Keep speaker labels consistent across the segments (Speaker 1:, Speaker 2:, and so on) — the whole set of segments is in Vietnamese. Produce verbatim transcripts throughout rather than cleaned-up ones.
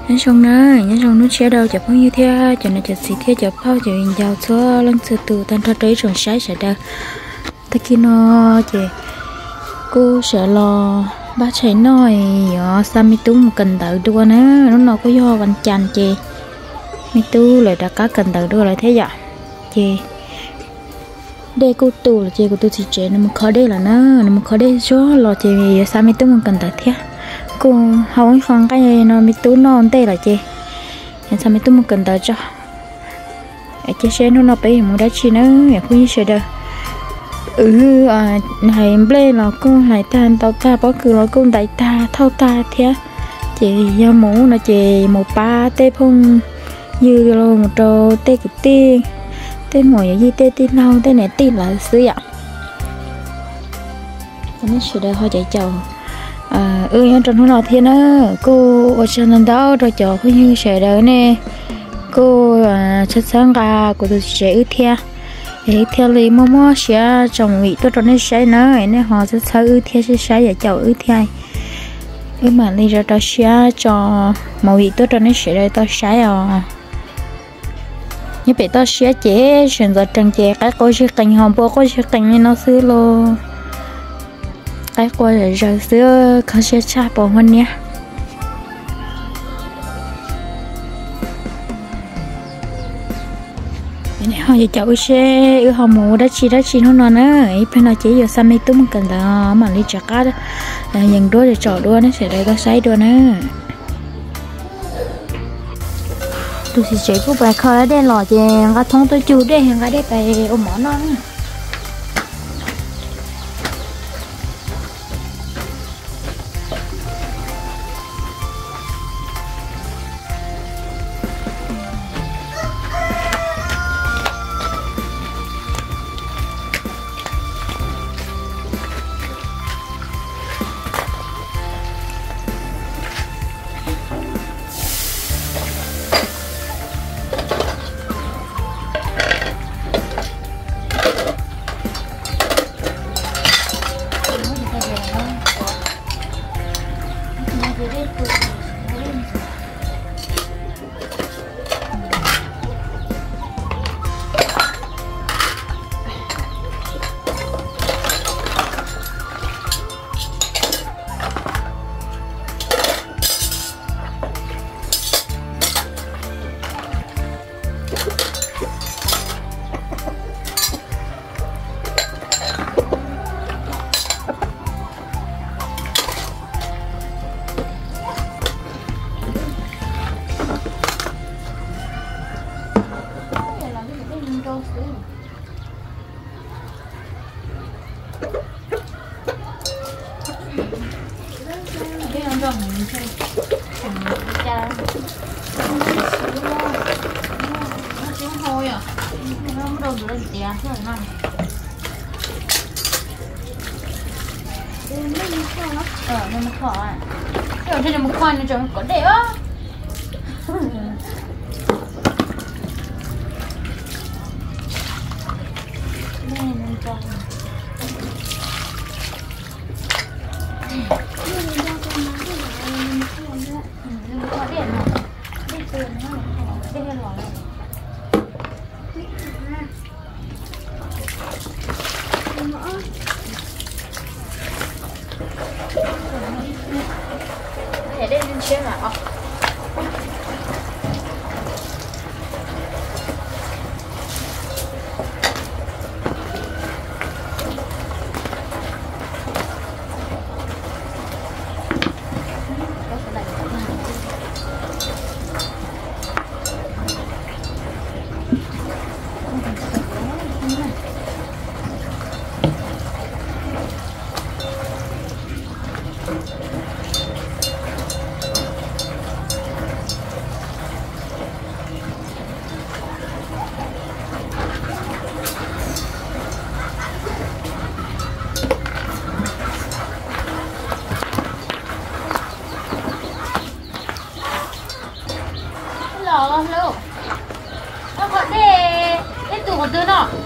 Speaker 1: nhân xong nữa nhân xong nó chia đầu chập bao nhiêu thế cho nên chập xịt thế chập bao chập giàu cho lần từ từ tan thoát đấy rồi sai sẽ đâu ta kia nó chị cô sẽ lo ba chạy nói ở sao mi tú một cần tự đua nữa nó nó có do văn chăn chị mi tú lại đã cá cần tự đua lại thế vậy chị đây cô tu là chị cô tu thì chị nó một khó đây là nó nó một khó đây số lo chị sao mi tú một cần tự thế cô không không cái nó mi tú nó tê là chị sao mi tú một cần tự cho chị sẽ nó nó bị một đá chi nữa em không sẽ đâu ừ à này ble là con lại ta tao ta bỏ cứ là con đại ta thâu ta thế chị do mũ là chị một ba tê phong dư rồi một trò tê cực tiên tê mồi gì tê tê nâu tê này tê là sữa ạ nó sửa đây họ chạy chầu à ừ nhưng trong nó thiên á cô ở trên đó rồi chầu có như sửa đời nè cô chất sáng gà của tôi sẽ ưu thiên thì theo lý mò mò sẽ trồng vị tôi trồng nên sai nữa nên họ sẽ sao ưu thiên sẽ sai và chậu ưu thiên ưu mà lý ra tao sẽ cho màu vị tôi trồng nên sẽ đây tao sai à như vậy tao sẽ chế chuyển giờ trồng chế cái cô sẽ cành hồng bố cô sẽ cành nên nó xưa lo cái cô là giờ xưaเขาsẽ cha bỏ hơn nhé họ giờ cháu xe ư họ mù đã chi đã chi nó non á ấy bên nào chỉ giờ sao mấy tụi mình cần là mà đi chặt cá là nhận đua để trò đua nó sẽ đây có sấy đua nữa tôi chỉ chạy của bà khơi đây lò chè cái thông tôi chưa đây cái đây phải ôm mỏ nó ờ nên nó khó à rồi thế là một khoan nó chẳng có đẹp á đây mình cho để đây lên trên là luôn nó còn để cái tủ của tôi nó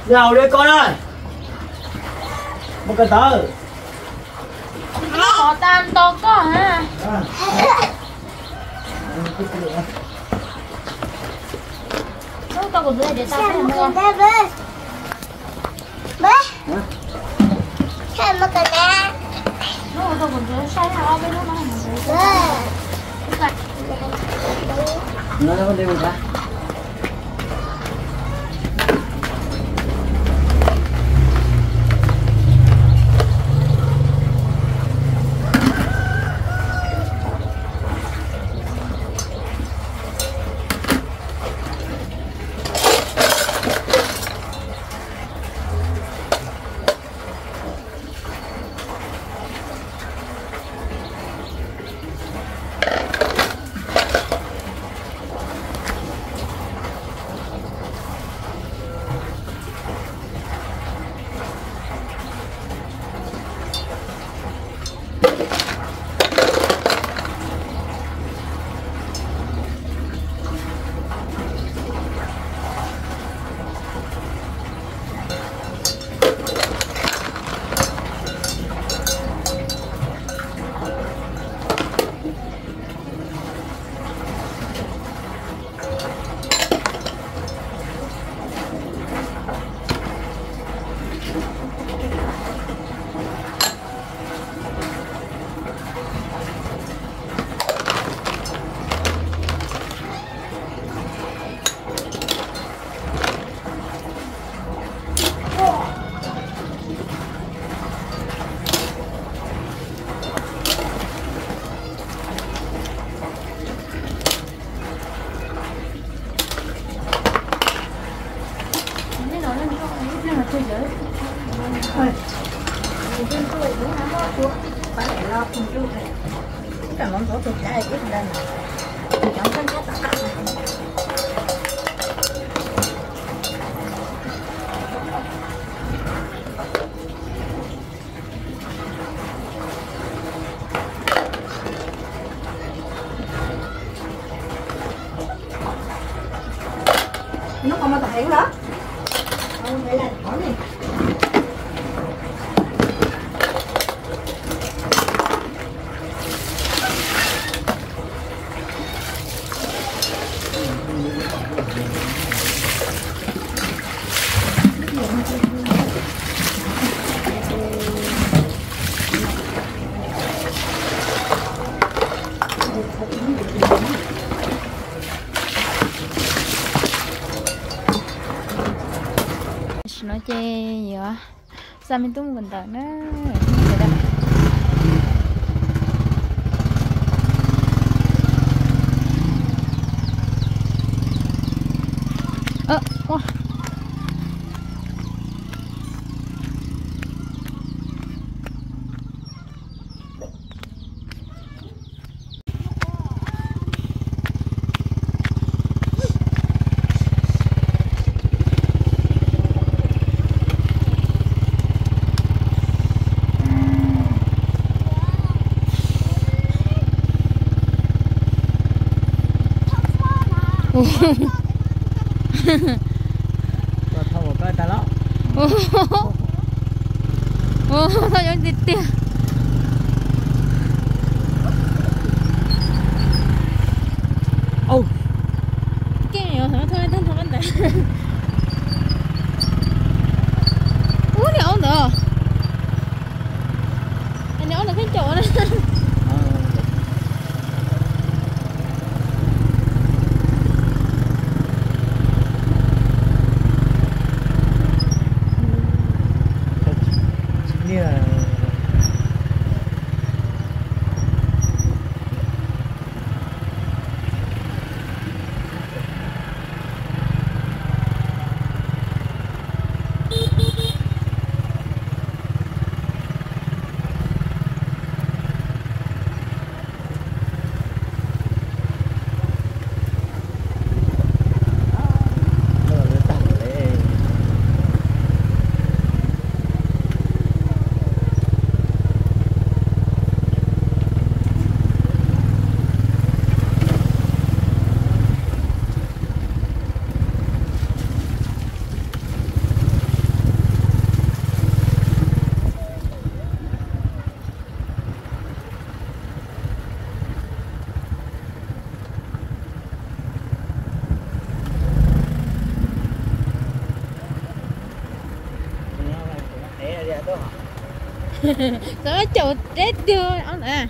Speaker 2: Nào đây con ơi. Một cái tờ.
Speaker 1: Nó có tan to có hả?
Speaker 2: À.
Speaker 1: Nó tao còn dưới để tao phải mua.
Speaker 3: Bố. Sao mà cái này?
Speaker 1: Nó tao còn dưới sai hả? Bên nó nó hành dưới.
Speaker 2: Nó nó đi một cái.
Speaker 3: Cái món phẫu thuật đã là ít lần. Chẳng có chắc là nó không có thể đó. Không phải là khó này.
Speaker 1: Nó chê gì á? Sao mình tung gần tận đó? Ơ, wow.
Speaker 2: Có thâu một cái ta lắm.
Speaker 1: Ô, thôi giống thịt tiệt.
Speaker 2: Ô.
Speaker 1: Cái này thôi thôi thôi thôi anh ta. Ủa này ổn được. Anh này ổn được cái chỗ đó.
Speaker 2: trẻ đó hả?
Speaker 1: Có chỗ chết chưa ông nè.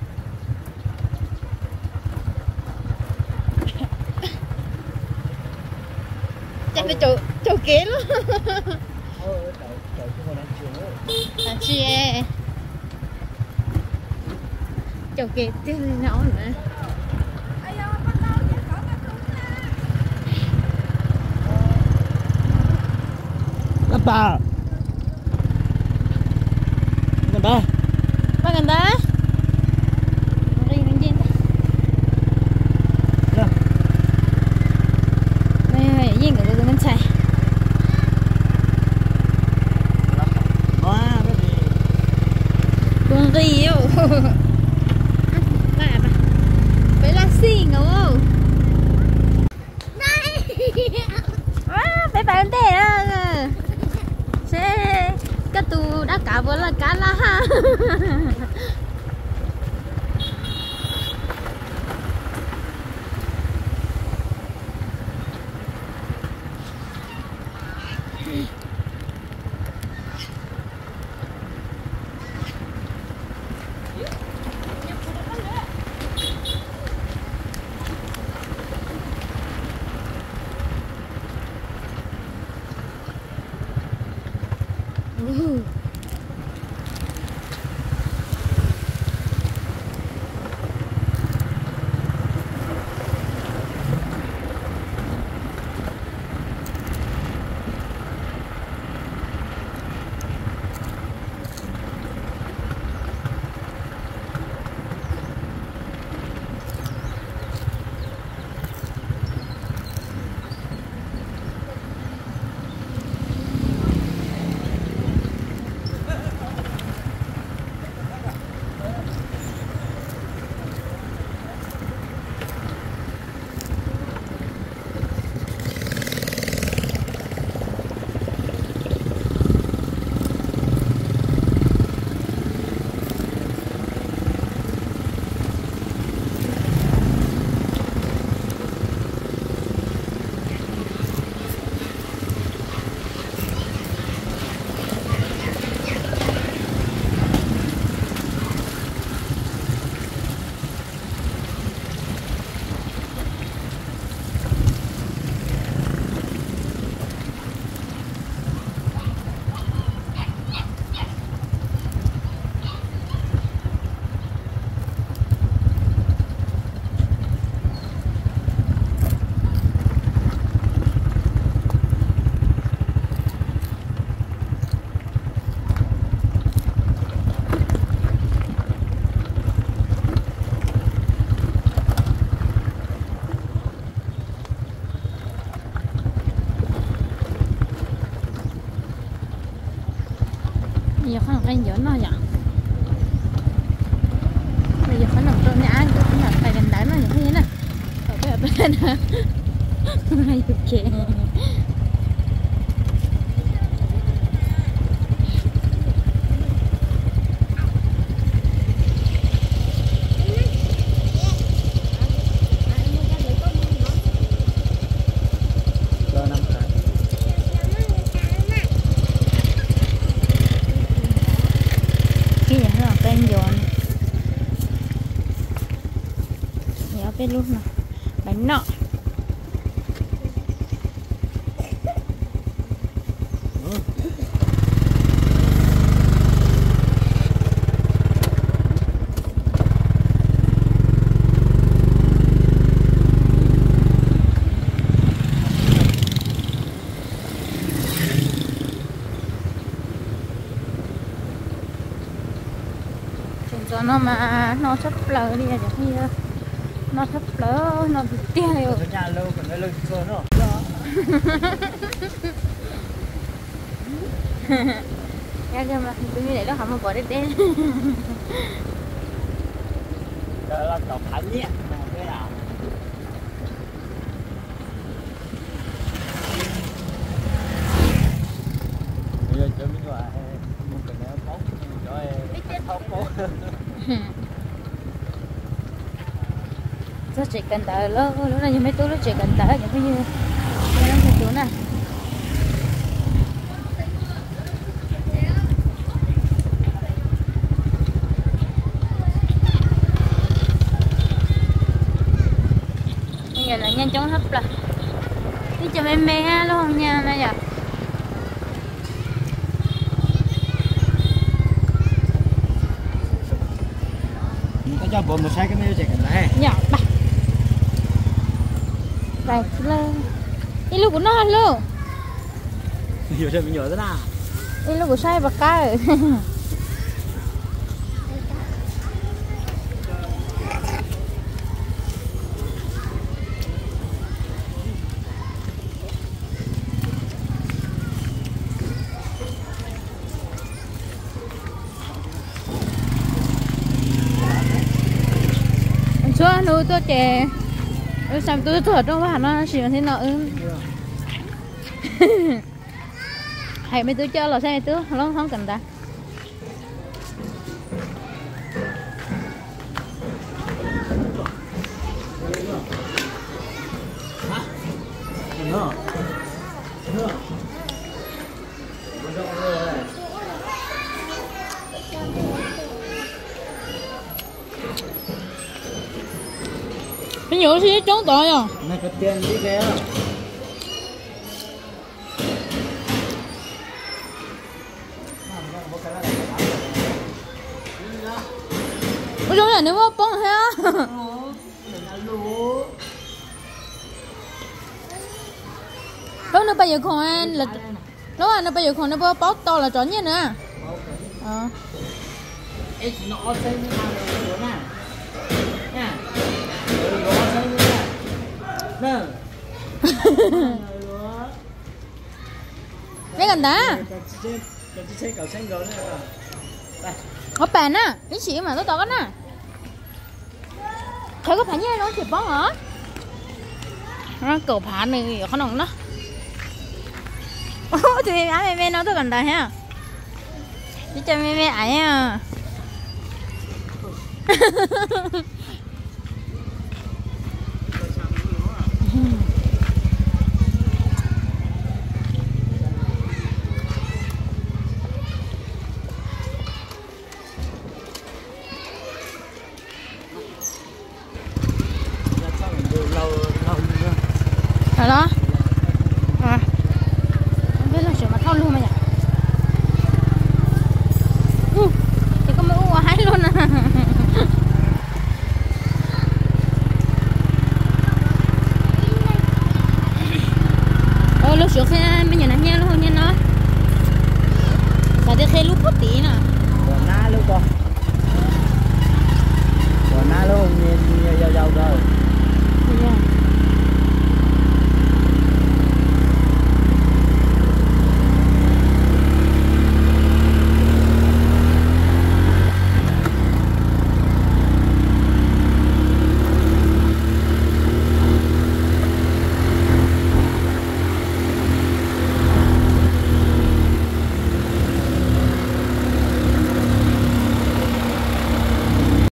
Speaker 1: Chắc là chỗ chỗ kế luôn.
Speaker 2: Ờ, đợi, đợi chứ còn ăn trường ấy.
Speaker 1: À chị ơi. Chỗ kế tiêu nó nữa.
Speaker 2: Apa? Ganda.
Speaker 1: Maganda. Ring ring din.
Speaker 2: Dạ.
Speaker 1: Này, nhìn cái cái mình chạy.
Speaker 2: Wow, cái gì?
Speaker 1: Con riêu. Bà bà. Phải là xì ngô. Này. À, phải bạn thế à. Sẽ cái tù đã cả vừa là cá là ha. Ooh. Giờ không làm anh giỡn nó vậy. Bây giờ phải làm trộn nhã, cũng là phải gần đáy nó như thế này. Ở đây ở bên này. Hay cực kỳ. Bên luôn nè, bánh nọ. Chúng cho nó mà nó sắp lờ đi là giống như nó thấp lỡ nó bị tiêu rồi.
Speaker 2: Nhà lâu còn nó lên cơ nữa.
Speaker 1: Nghe chưa mà tôi như này nó không có đét đét.
Speaker 2: Đó là cậu thánh nhé. Cái nào? Bây giờ cho mình gọi một cái nữa bóng cho em không bóng.
Speaker 1: Nó chỉ cần tờ lỡ lúc này như mấy túi nó chỉ cần tờ những cái như cái nó chú nè. là nhanh chóng hấp là đi cho em mẹ luôn nha này giờ
Speaker 2: có cho bộ một sai cái mêu chạy cái này
Speaker 1: nhỏ ba đây lên đi lúc của nó luôn
Speaker 2: nhiều chơi mình nhỏ thế nào
Speaker 1: đi lúc của sai bạc ca rồi xưa nuôi tôi chè tôi xem tôi thật trong bạn nó chỉ thế nào ư hay mấy tôi chơi là sao tôi không không cần ta
Speaker 2: nữa nữa
Speaker 1: cái nhựa gì trốn tội à
Speaker 2: này có tiền đi về
Speaker 1: ôi trời ơi nếu mà bông ha lúc nó bây giờ còn anh là lúc anh nó bây giờ còn nó bớt bóp to là trốn như nữa ờ
Speaker 2: em chỉ nó xây như nào rồi nè nha nó xây như này nè
Speaker 1: cái gần đó
Speaker 2: cái chiếc cầu xanh rồi nè đây
Speaker 1: ở bàn á cái gì mà nó to cái nè thấy có phải như nó chụp bóng hả nó cầu phá này khó nồng đó thì mẹ mẹ mẹ nó tôi gần đây ha đi cho mẹ mẹ ấy à Hả đó? À. Không biết là sửa mặt thon luôn mà nhỉ? Ừ. Thì có mấy u hái luôn à. Ờ lúc sửa xe bây giờ nằm nha luôn nha nó. Và để khai lúc có tí nè.
Speaker 2: còn na luôn con còn na luôn nhìn giàu giàu rồi